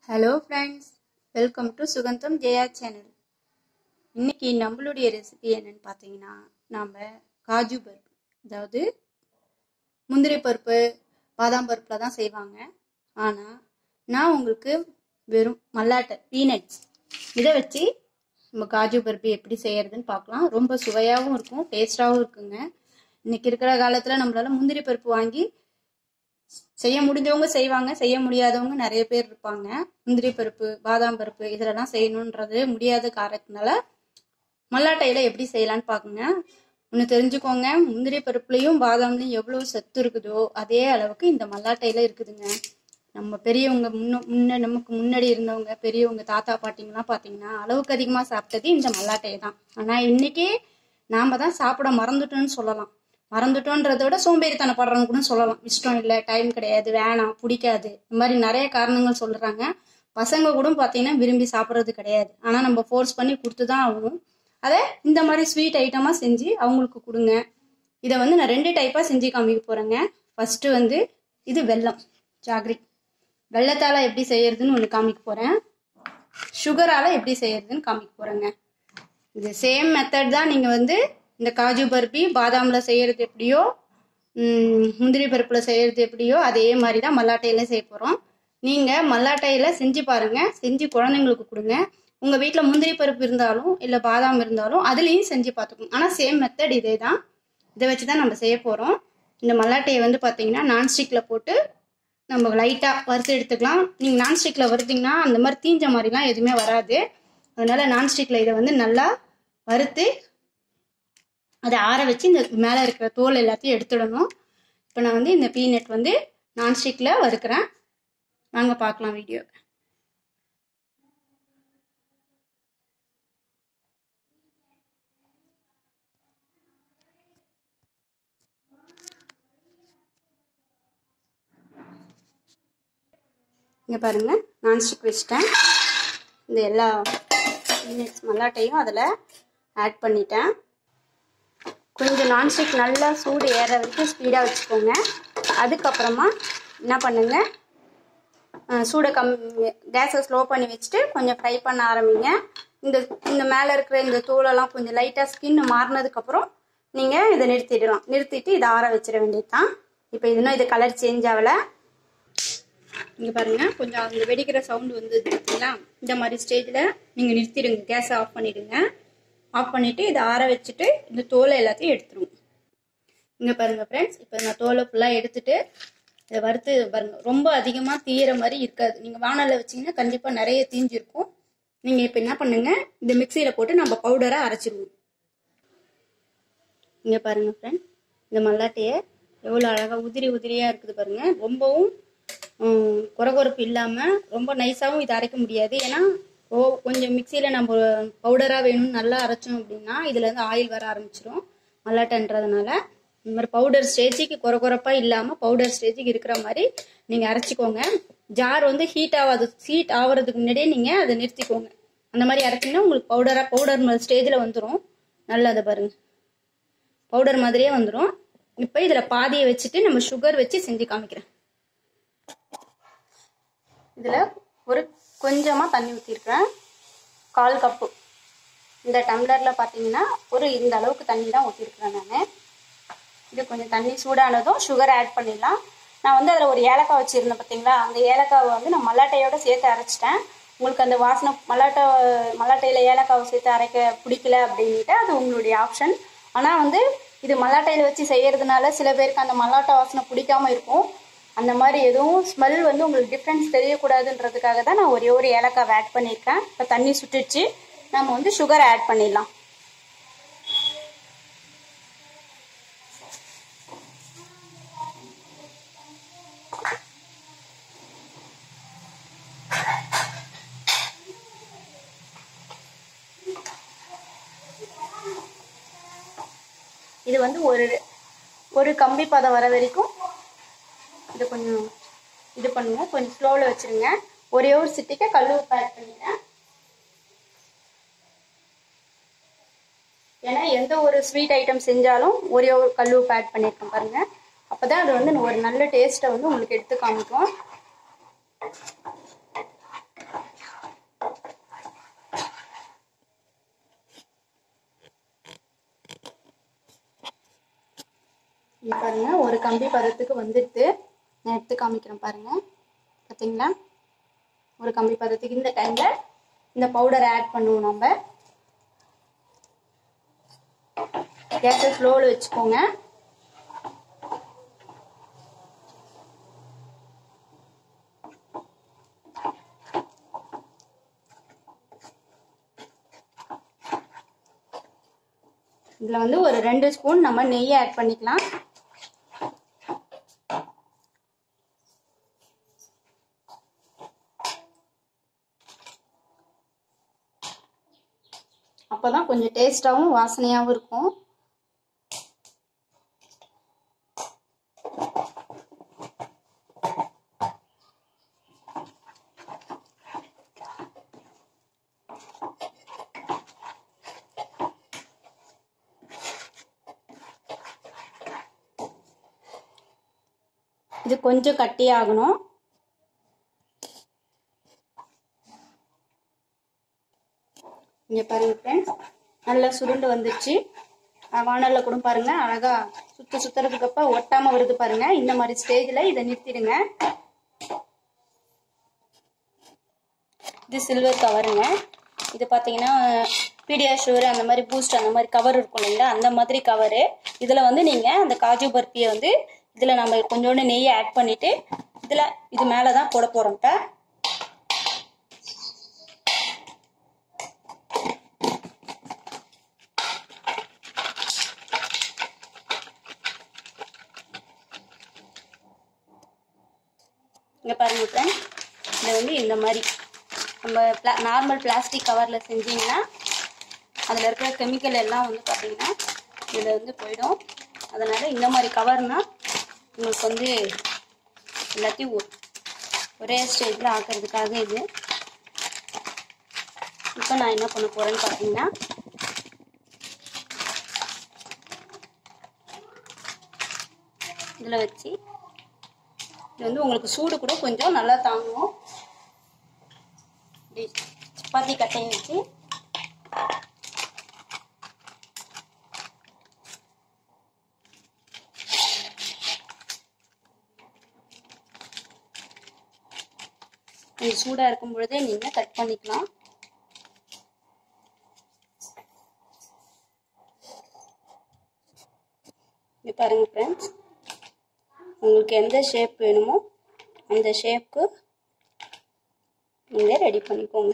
Hello friends, welcome to Sugantham Jaya channel. இன்னைக்கு நம்மளுடைய recipe என்னன்னு பார்த்தீங்கன்னா, நாம் காஜு பருப்பு, அதாவது முந்திரி பருப்பு, பாதாம் பருப்பில் தான் செய்வாங்க. ஆனால் நான் உங்களுக்கு வெறும் மல்லாட்டை பீனட்ஸ் இதை வச்சு நம்ம காஜு பருப்பு எப்படி செய்யறதுன்னு பார்க்கலாம். ரொம்ப சுவையாகவும் இருக்கும், டேஸ்டாகவும் இருக்குங்க. இன்னைக்கு இருக்கிற காலத்தில் நம்மளால முந்திரி பருப்பு வாங்கி செய்ய முடிஞ்சவங்க செய்வாங்க, செய்ய முடியாதவங்க நிறைய பேர் இருப்பாங்க. முந்திரி பருப்பு, பாதாம் பருப்பு இதெல்லாம் செய்யணுன்றது முடியாத காரணத்தினால மல்லாட்டையில எப்படி செய்யலான்னு பாக்குங்க. ஒன்று தெரிஞ்சுக்கோங்க, முந்திரி பருப்புலையும் பாதாம்லையும் எவ்வளவு சத்து இருக்குதோ அதே அளவுக்கு இந்த மல்லாட்டையில இருக்குதுங்க. நம்ம பெரியவங்க நமக்கு முன்னாடி இருந்தவங்க பெரியவங்க தாத்தா பாட்டிங்கெல்லாம் பார்த்தீங்கன்னா அளவுக்கு அதிகமாக சாப்பிட்டது இந்த மல்லாட்டையை தான். ஆனால் இன்னைக்கு நாம தான் சாப்பிட மறந்துட்டோம்னு சொல்லலாம். மறந்துட்டோன்றத விட சோம்பேறித்தனப்படுறவங்க கூட சொல்லலாம். இஷ்டம் இல்லை, டைம் கிடையாது, வேணாம், பிடிக்காது, இந்த மாதிரி நிறைய காரணங்கள் சொல்றாங்க. பசங்க கூட பார்த்தீங்கன்னா விரும்பி சாப்பிட்றது கிடையாது. ஆனால் நம்ம ஃபோர்ஸ் பண்ணி கொடுத்து தான் ஆகணும். அதை இந்த மாதிரி ஸ்வீட் ஐட்டமாக செஞ்சு அவங்களுக்கு கொடுங்க. இதை நான் 2 டைப்பாக செஞ்சு காமிக்க போகிறேங்க. ஃபஸ்ட்டு இது வெல்லம் ஜாகரி. வெள்ளத்தால் எப்படி செய்யறதுன்னு ஒன்று காமிக்க போகிறேன். சுகரால் எப்படி செய்யறதுன்னு காமிக்க போகிறேங்க. இது சேம் மெத்தட் தான். நீங்கள் இந்த காஜு பருப்பி பாதாமில் செய்கிறது எப்படியோ, முந்திரி பருப்பில் செய்கிறது எப்படியோ அதே மாதிரி தான் மல்லாட்டையில் செய்ய போகிறோம். நீங்கள் மல்லாட்டையில் செஞ்சு பாருங்கள், செஞ்சு குழந்தைங்களுக்கு கொடுங்க. உங்கள் வீட்டில் முந்திரி பருப்பு இருந்தாலும் இல்லை பாதாம் இருந்தாலும் அதுலேயும் செஞ்சு பார்த்துக்கோங்க. ஆனால் சேம் மெத்தட் இதே தான். இதை வச்சு தான் நம்ம செய்ய போகிறோம். இந்த மல்லாட்டையை பார்த்தீங்கன்னா நான்ஸ்டிக்கில் போட்டு நம்ம லைட்டாக வறுத்து எடுத்துக்கலாம். நீங்கள் நான்ஸ்டிக்கில் வறுத்திங்கன்னா அந்த மாதிரி தீஞ்ச மாதிரிலாம் எதுவுமே வராது. அதனால் நான்ஸ்டிக்கில் இதை நல்லா வறுத்து அதை ஆற வச்சு இந்த மேலே இருக்கிற தோல் எல்லாத்தையும் எடுத்துடணும். இப்போ நான் இந்த பீனட் நான்ஸ்டிக்கில் வறுக்கிறேன். வாங்க பார்க்கலாம் வீடியோ. இங்கே பாருங்கள், நான்ஸ்டிக் வச்சுட்டேன். இந்த எல்லா பீனட்ஸ் மல்லாட்டையும் அதில் ஆட் பண்ணிட்டேன். கொஞ்சம் நான்ஸ்டிக் நல்லா சூடு ஏற வரைக்கும் ஸ்பீடாக வச்சுக்கோங்க. அதுக்கப்புறமா என்ன பண்ணுங்க, சூடை கேஸை ஸ்லோ பண்ணி வச்சுட்டு கொஞ்சம் ஃப்ரை பண்ண ஆரம்பிங்க. இந்த மேலே இருக்கிற இந்த தூளெல்லாம் கொஞ்சம் லைட்டாக ஸ்கின் மாறினதுக்கப்புறம் நீங்கள் இதை நிறுத்திட்டு இதை ஆற வச்சிட வேண்டியது தான். இப்போ இது கலர் சேஞ்ச் ஆகலை. இங்கே பாருங்கள், கொஞ்சம் அந்த வெடிக்கிற சவுண்டு பார்த்தீங்களா? இந்த மாதிரி ஸ்டேஜில் நீங்கள் நிறுத்திடுங்க, கேஸை ஆஃப் பண்ணிவிடுங்க. ஆஃப் பண்ணிவிட்டு இதை ஆற வச்சுட்டு இந்த தோலை எல்லாத்தையும் எடுத்துருவோம். இங்கே பாருங்கள் ஃப்ரெண்ட்ஸ், இப்போ நான் தோலை ஃபுல்லாக எடுத்துட்டு இதை வறுத்து பாருங்கள். ரொம்ப அதிகமாக தீயிற மாதிரி இருக்காது. நீங்கள் வானலில் வச்சிங்கன்னா கண்டிப்பாக நிறைய தீஞ்சிருக்கும். நீங்கள் இப்போ என்ன பண்ணுங்கள், இந்த மிக்சியில் போட்டு நம்ம பவுடராக அரைச்சிடுவோம். இங்கே பாருங்கள் ஃப்ரெண்ட்ஸ், இந்த மல்லாட்டையை எவ்வளோ அழகாக உதிரியாக இருக்குது பாருங்கள். ரொம்பவும் குறகுறப்பு இல்லாமல் ரொம்ப நைஸாகவும் இதை அரைக்க முடியாது. ஏன்னா கொஞ்சம் மிக்சியில் நம்ம பவுடராக வேணும்னு நல்லா அரைச்சோம் அப்படின்னா இதுலேருந்து ஆயில் வர ஆரம்பிச்சிடும் மல்லாட்டைன்றதுனால. இந்த மாதிரி பவுடர் ஸ்டேஜுக்கு குறகுறப்பாக இல்லாமல் பவுடர் ஸ்டேஜுக்கு இருக்கிற மாதிரி நீங்கள் அரைச்சிக்கோங்க. ஜார் ஹீட் ஆகிறதுக்கு முன்னாடியே நீங்கள் அதை நிறுத்திக்கோங்க. அந்த மாதிரி அரைச்சிங்கன்னா உங்களுக்கு பவுடர் ஸ்டேஜில் வந்துடும். நல்லா அதை பாருங்கள், பவுடர் மாதிரியே வந்துடும். இப்போ இதில் பாதியை வச்சுட்டு நம்ம சுகர் வச்சு செஞ்சு காமிக்கிறேன். இதில் கொஞ்சமாக தண்ணி ஊற்றிருக்கிறேன், 1/4 கப்பு. இந்த டம்ளரில் பார்த்தீங்கன்னா இந்த அளவுக்கு தண்ணி தான் ஊற்றிருக்கிறேன் நான். இது கொஞ்சம் தண்ணி சூடானதும் சுகர் ஆட் பண்ணிடலாம். நான் அதில் ஒரு ஏலக்காய் வச்சுருந்தேன் பார்த்தீங்களா, அந்த ஏலக்காவை நான் மல்லாட்டையோடு சேர்த்து அரைச்சிட்டேன். உங்களுக்கு அந்த வாசனை மல்லாட்டையில் ஏலக்காவை சேர்த்து அரைக்க பிடிக்கல அப்படின்ட்டு அது உங்களுடைய ஆப்ஷன். ஆனால் இது மல்லாட்டையில் வச்சு செய்கிறதுனால சில பேருக்கு அந்த மல்லாட்டை வாசனை பிடிக்காமல் இருக்கும். அந்த மாதிரி எதுவும் ஸ்மெல் உங்களுக்கு டிஃப்ரென்ஸ் தெரியக்கூடாதுன்றதுக்காக தான் நான் ஒரே ஒரு ஏலக்காவை ஆட் பண்ணியிருக்கேன். இப்போ தண்ணி சுட்டுச்சு, நம்ம சுகரை ஆட் பண்ணிடலாம். இது ஒரு கம்பி பதம் வர வரைக்கும் இது கொஞ்சம் இது பண்ணுங்க. கொஞ்சம் ஸ்லோவில் வச்சுருங்க. ஒரே ஒரு சிட்டிக்கு கல் உப்பு ஆட் பண்ணிட்டேன். ஏன்னா எந்த ஒரு ஸ்வீட் ஐட்டம் செஞ்சாலும் ஒரே ஒரு கல் உப்பு ஆட் பண்ணியிருக்கேன் பாருங்கள். அப்போ தான் அது ஒரு நல்ல டேஸ்ட்டை உங்களுக்கு எடுத்து காமிக்கும். பாருங்க ஒரு கம்பி பதத்துக்கு வந்துட்டு நான் எடுத்து காமிக்கிறேன் பாருங்க. பார்த்தீங்களா? ஒரு கம்பி பதத்துக்கு இந்த டைம்ல இந்த பவுடரை ஆட் பண்ணுவோம். நம்ம கேஸை ஸ்லோவில் வச்சுக்கோங்க. இதில் வந்து ஒரு 2 ஸ்பூன் நம்ம நெய்யை ஆட் பண்ணிக்கலாம். அப்போதான் கொஞ்சம் டேஸ்டாகவும் வாசனையாகவும் இருக்கும். இது கொஞ்சம் கட்டியாகணும். இங்கே பாருங்க ஃப்ரெண்ட்ஸ், நல்லா சுருண்டு வந்துடுச்சு. வானலில் கூட பாருங்க அழகா சுத்துறதுக்கு அப்ப ஒட்டாம வருது பாருங்க. இந்த மாதிரி ஸ்டேஜில் இதை நிறுத்திடுங்க. இது சில்வர் கவருங்க. இது பார்த்தீங்கன்னா பீடியாஷூர் அந்த மாதிரி பூஸ்ட் அந்த மாதிரி கவர் இருக்கும் இல்லைங்களா, அந்த மாதிரி கவரு. இதில் வந்து நீங்கள் அந்த காஜு பர்ஃபியை வந்து இதில் நம்ம கொஞ்சோண்டு நெய்யை ஆட் பண்ணிவிட்டு இது மேலே தான் போட போகிறோம். இப்போ இங்கே பாருங்க ஃப்ரெண்ட்ஸ், இதை வந்து இந்த மாதிரி நம்ம நார்மல் பிளாஸ்டிக் கவரில் செஞ்சீங்கன்னா அதில் இருக்கிற கெமிக்கல் எல்லாம் வந்து பார்த்தீங்கன்னா இதில் வந்து போயிடும். அதனால் இந்த மாதிரி கவர்னால் உங்களுக்கு வந்து எல்லாத்தையும் ஒரே ஸ்டேஜில் ஆக்கிறதுக்காக இது. இப்போ நான் என்ன பண்ண போகிறேன்னு பார்த்தீங்கன்னா இதில் வச்சு இது வந்து உங்களுக்கு சூடு கூட கொஞ்சம் நல்லா தாங்கும். சப்பாத்தி கட்டையை வச்சு கொஞ்சம் சூடாக இருக்கும் பொழுதே நீங்கள் கட் பண்ணிக்கலாம். இங்கே பாருங்க ஃப்ரெண்ட்ஸ், உங்களுக்கு எந்த ஷேப் வேணுமோ அந்த ஷேப்புக்கு நீங்கள் ரெடி பண்ணிக்கோங்க.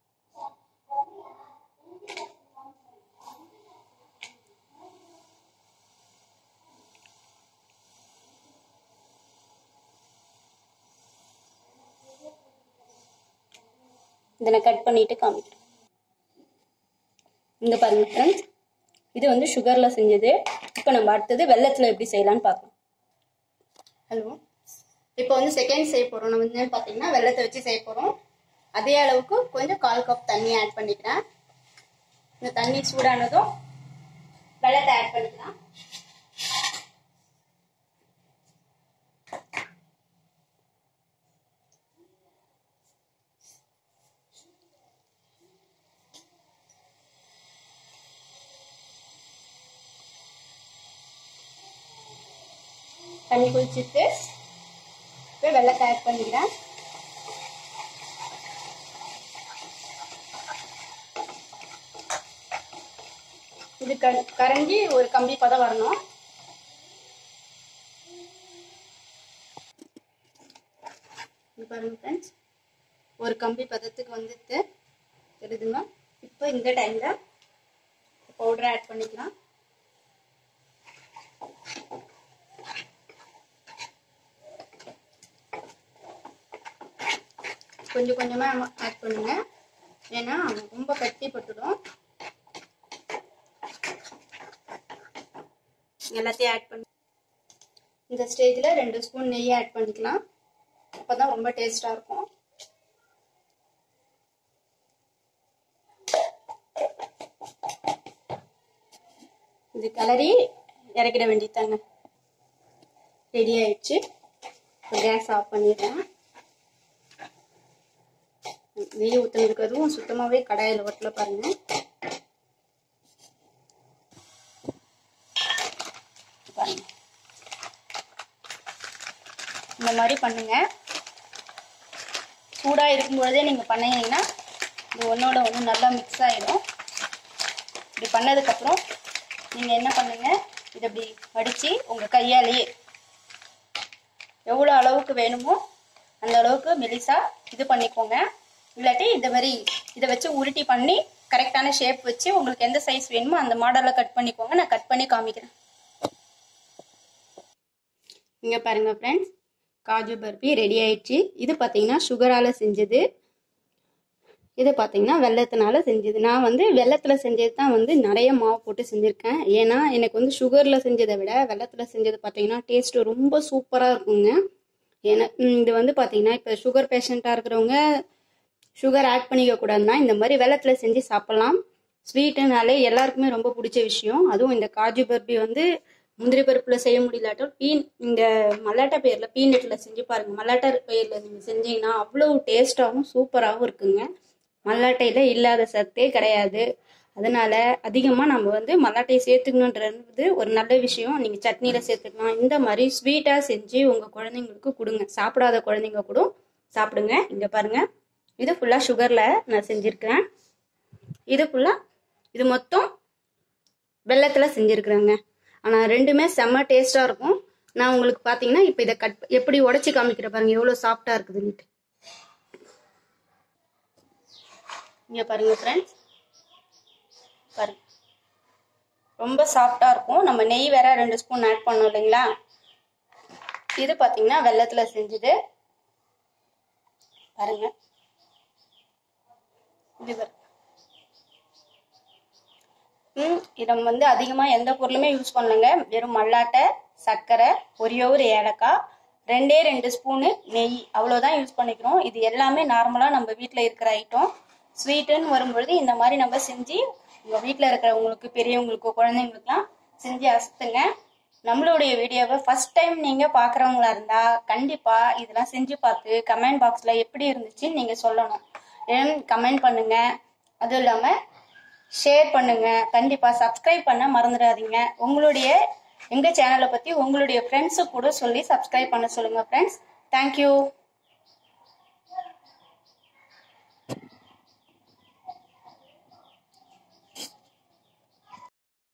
இதை நான் கட் பண்ணிட்டு காமிக்கிறேன். இங்கே பாருங்க ஃப்ரெண்ட்ஸ், இது வந்து சுகரில் செஞ்சது. இப்போ நம்ம அடுத்தது வெள்ளத்தில் எப்படி செய்யலான்னு பார்க்கலாம். ஹலோ, இப்போ வந்து செகண்ட் செய்ய போகிறோம். நம்ம வந்து பார்த்தீங்கன்னா வெள்ளத்தை வச்சு செய்ய போகிறோம். அதே அளவுக்கு கொஞ்சம் 1/4 கப் தண்ணி ஆட் பண்ணிக்கிறேன். இந்த தண்ணி சூடானதும் வெள்ளத்தை ஆட் பண்ணிக்கலாம். தண்ணி குளிச்சுட்டு இப்போ வெள்ளத்தை ஆட் பண்ணிக்கிறேன். இது கரைஞ்சி ஒரு கம்பி பதம் வரணும். இது பாருங்க ஃப்ரெண்ட்ஸ், ஒரு கம்பி பதத்துக்கு வந்துட்டு தெரியுதுங்க. இப்போ இந்த டைம்ல பவுடரை ஆட் பண்ணிக்கலாம். கொஞ்சம் கொஞ்சமாக ஆட் பண்ணுங்க, ஏன்னா ரொம்ப கட்டி பட்டுடும். எல்லாத்தையும் ஆட் பண்ணி இந்த ஸ்டேஜில் 2 ஸ்பூன் நெய் ஆட் பண்ணிக்கலாம். அப்போதான் ரொம்ப டேஸ்டாக இருக்கும். இது கிளறி இறக்கிட வேண்டியதாங்க. ரெடி ஆயிடுச்சு. கேஸ் ஆஃப் பண்ணிடுறேன். நெய் ஊற்றுனதுக்கு அதுவும் சுத்தமாகவே கடாயில் ஒட்டல பாருங்க. பாருங்க மாதிரி பண்ணுங்க. சூடாக இருக்கும்பொழுதே நீங்கள் பண்ணிங்கன்னா இது ஒன்றோட ஒன்று நல்லா மிக்ஸ் ஆகிடும். இப்படி பண்ணதுக்கப்புறம் நீங்கள் என்ன பண்ணுங்கள், இதை இப்படி வடித்து உங்கள் கையாலேயே எவ்வளோ அளவுக்கு வேணுமோ அந்த அளவுக்கு மெலிசாக இது பண்ணிக்கோங்க. இல்லாட்டி இந்த மாதிரி இதை வச்சு உருட்டி பண்ணி கரெக்டான ஷேப் வச்சு உங்களுக்கு எந்த சைஸ் வேணுமோ அந்த மாடலில் கட் பண்ணிக்கோங்க. நான் கட் பண்ணி காமிக்கிறேன். இங்கே பாருங்கள் ஃப்ரெண்ட்ஸ், காஜு பர்பி ரெடி ஆயிடுச்சு. இது பார்த்தீங்கன்னா சுகரால் செஞ்சது, இது பார்த்தீங்கன்னா வெள்ளத்தினால செஞ்சது. நான் வெள்ளத்தில் செஞ்சது தான் நிறைய மாவு போட்டு செஞ்சுருக்கேன். ஏன்னா எனக்கு சுகரில் செஞ்சதை விட வெள்ளத்தில் செஞ்சது பார்த்தீங்கன்னா டேஸ்ட்டு ரொம்ப சூப்பராக இருக்குங்க. ஏன்னா இது பார்த்தீங்கன்னா இப்போ சுகர் பேஷண்ட்டாக இருக்கிறவங்க சுகர் ஆட் பண்ணிக்க கூடாதுன்னா இந்த மாதிரி வெள்ளத்தில் செஞ்சு சாப்பிட்லாம். ஸ்வீட்டுனாலே எல்லாருக்குமே ரொம்ப பிடிச்ச விஷயம். அதுவும் இந்த காஜு பர்பி முந்திரி பருப்பில் செய்ய முடியலாட்டும் இந்த மல்லாட்டை பயிரில் பீனட்டில் செஞ்சு பாருங்கள். மல்லாட்டை பயிரில் நீங்கள் செஞ்சீங்கன்னா அவ்வளோ டேஸ்ட்டாகவும் சூப்பராகவும் இருக்குங்க. மல்லாட்டையில் இல்லாத சத்தே கிடையாது. அதனால் அதிகமாக நம்ம மல்லாட்டையை சேர்த்துக்கணுன்றது ஒரு நல்ல விஷயம். நீங்கள் சட்னியில் சேர்த்துக்கலாம். இந்த மாதிரி ஸ்வீட்டாக செஞ்சு உங்கள் குழந்தைங்களுக்கு கொடுங்க. சாப்பிடாத குழந்தைங்க கூட சாப்பிடுங்க. இங்கே பாருங்கள், இது ஃபுல்லாக சுகரில் நான் செஞ்சுருக்கிறேன். இது மொத்தம் வெள்ளத்தில் செஞ்சுருக்குறேங்க. ஆனால் ரெண்டுமே செம்ம டேஸ்ட்டாக இருக்கும். நான் உங்களுக்கு பார்த்தீங்கன்னா இப்போ இதை எப்படி உடச்சி காமிக்கிற பாருங்கள் எவ்வளோ சாஃப்டாக இருக்குதுன்ட்டு. இங்கே பாருங்கள் ஃப்ரெண்ட்ஸ், பாருங்க ரொம்ப சாஃப்டாக இருக்கும். நம்ம நெய் வேற 2 ஸ்பூன் ஆட் பண்ணோம் இல்லைங்களா. இது பார்த்தீங்கன்னா வெள்ளத்தில் செஞ்சது. பாருங்க, இதை அதிகமாக எந்த பொருளுமே யூஸ் பண்ணலங்க. வெறும் மல்லாட்டை, சர்க்கரை, ஒரே ஒரு ஏலக்காய், 2 ஸ்பூனு நெய், அவ்வளோதான் யூஸ் பண்ணிக்கிறோம். இது எல்லாமே நார்மலாக நம்ம வீட்டில் இருக்கிற ஐட்டம். ஸ்வீட்டுன்னு வரும்பொழுது இந்த மாதிரி நம்ம செஞ்சு உங்கள் வீட்டில் இருக்கிறவங்களுக்கு, பெரியவங்களுக்கோ, குழந்தைங்களுக்குலாம் செஞ்சு அசத்துங்க. நம்மளுடைய வீடியோவை ஃபர்ஸ்ட் டைம் நீங்கள் பார்க்குறவங்களா இருந்தால் கண்டிப்பாக இதெல்லாம் செஞ்சு பார்த்து கமெண்ட் பாக்ஸில் எப்படி இருந்துச்சுன்னு நீங்கள் சொல்லணும். கமெண்ட் பண்ணுங்கள். அதுவும் இல்லாமல் ஷேர் பண்ணுங்கள். கண்டிப்பாக சப்ஸ்கிரைப் பண்ண மறந்துடாதீங்க. எங்கள் சேனலை பற்றி உங்களுடைய ஃப்ரெண்ட்ஸு கூட சொல்லி சப்ஸ்கிரைப் பண்ண சொல்லுங்கள் ஃப்ரெண்ட்ஸ். தேங்க்யூ.